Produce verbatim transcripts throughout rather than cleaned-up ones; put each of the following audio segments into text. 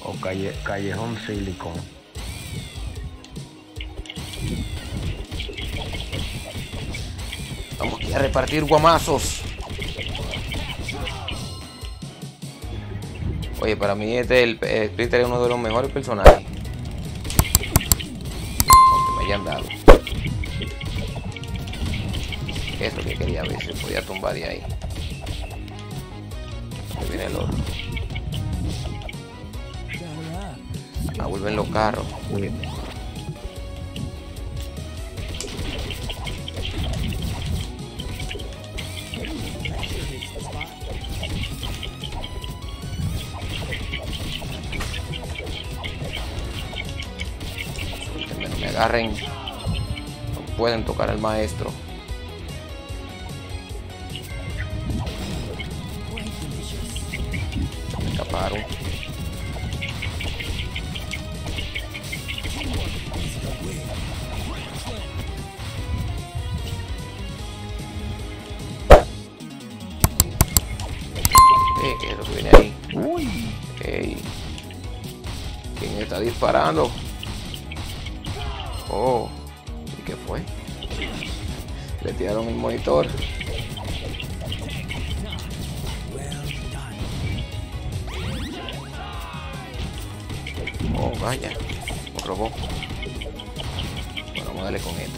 O calle, Callejón Silicon. Vamos aquí a repartir guamazos. Oye, para mí este el, el Splinter es uno de los mejores personajes. Aunque me hayan dado. Eso que quería ver si podía tumbar de ahí. Ahí viene el otro. Ah, vuelven los carros. Uy. Que no me agarren. No pueden tocar al maestro. Me escaparon. Eh, ¿qué es lo que viene ahí? Uy. Ey. ¿Quién está disparando? Oh, ¿y qué fue? Le tiraron el monitor. Oh, vaya, lo robó. Bueno, vamos a darle con este.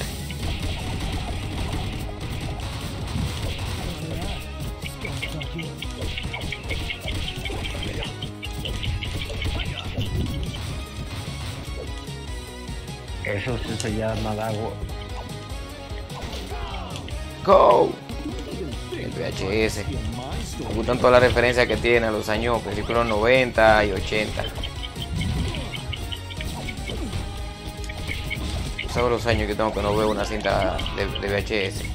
Eso sí se llama agua. Go. El V H S. Me gustan todas las referencias que tiene a los años, películas noventa y ochenta. ¿Sabes los años que tengo que no veo una cinta de, de V H S?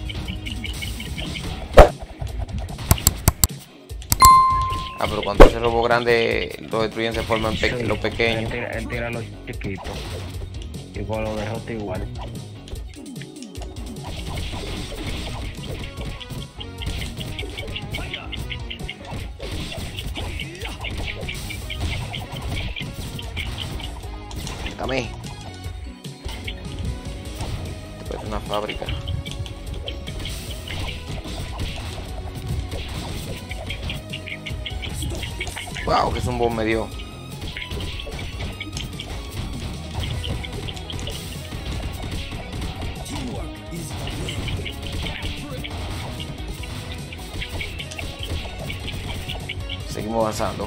Ah, pero cuando ese robo grande lo destruyen se forman pe Sí, los pequeños. Él tira, él tira los chiquitos. Igual lo dejaste igual. Dame. Esto es una fábrica. Wow, que zumbón me dio. Seguimos avanzando.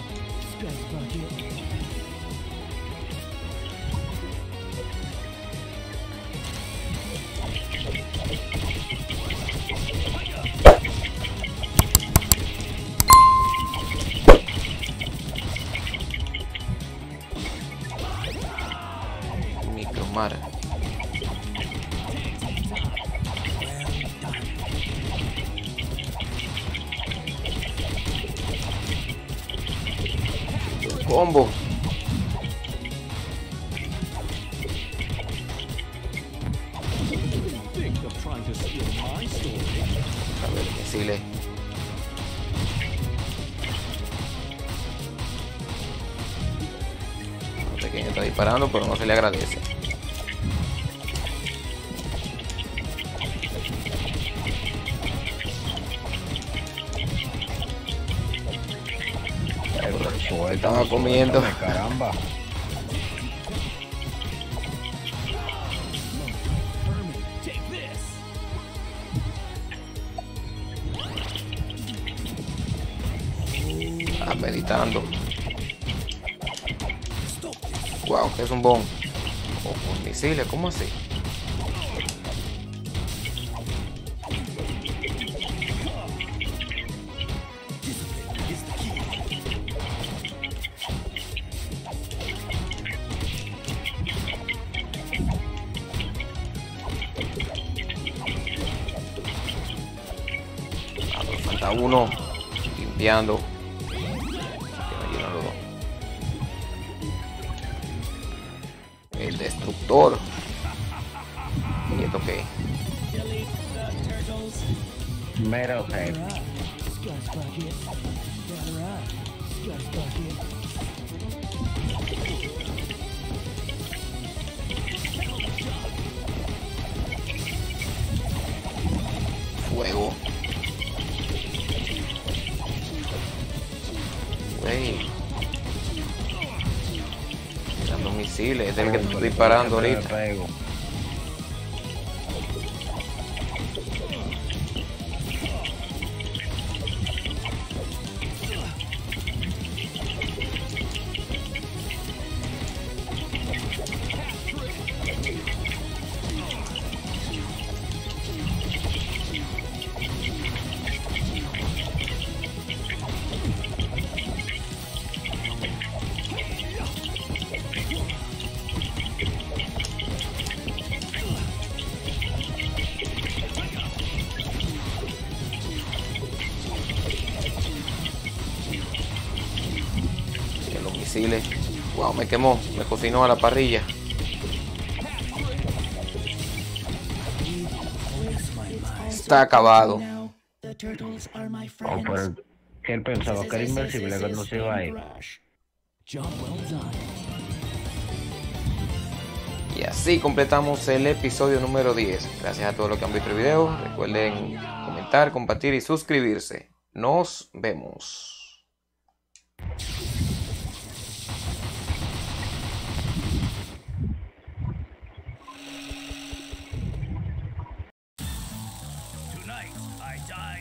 Micromar. Combo. A ver, decirle. El pequeño está disparando, pero no se le agradece. Suelta, Estaba comiendo. Caramba. Ah, meditando. Wow, que es un bomb. O con misiles, ¿cómo así? Ah, pero falta uno limpiando. El destructor. ¿Y esto qué? Metalhead. Fuego. Wey. Tirando misiles, es el que estoy disparando ahorita. Misiles. Wow, me quemó, me cocinó a la parrilla. Está acabado. Oh, pero que él pensaba que era invencible cuando se iba a ir. Y así completamos el episodio número diez. Gracias a todos los que han visto el video. Recuerden comentar, compartir y suscribirse. Nos vemos. Tonight, I die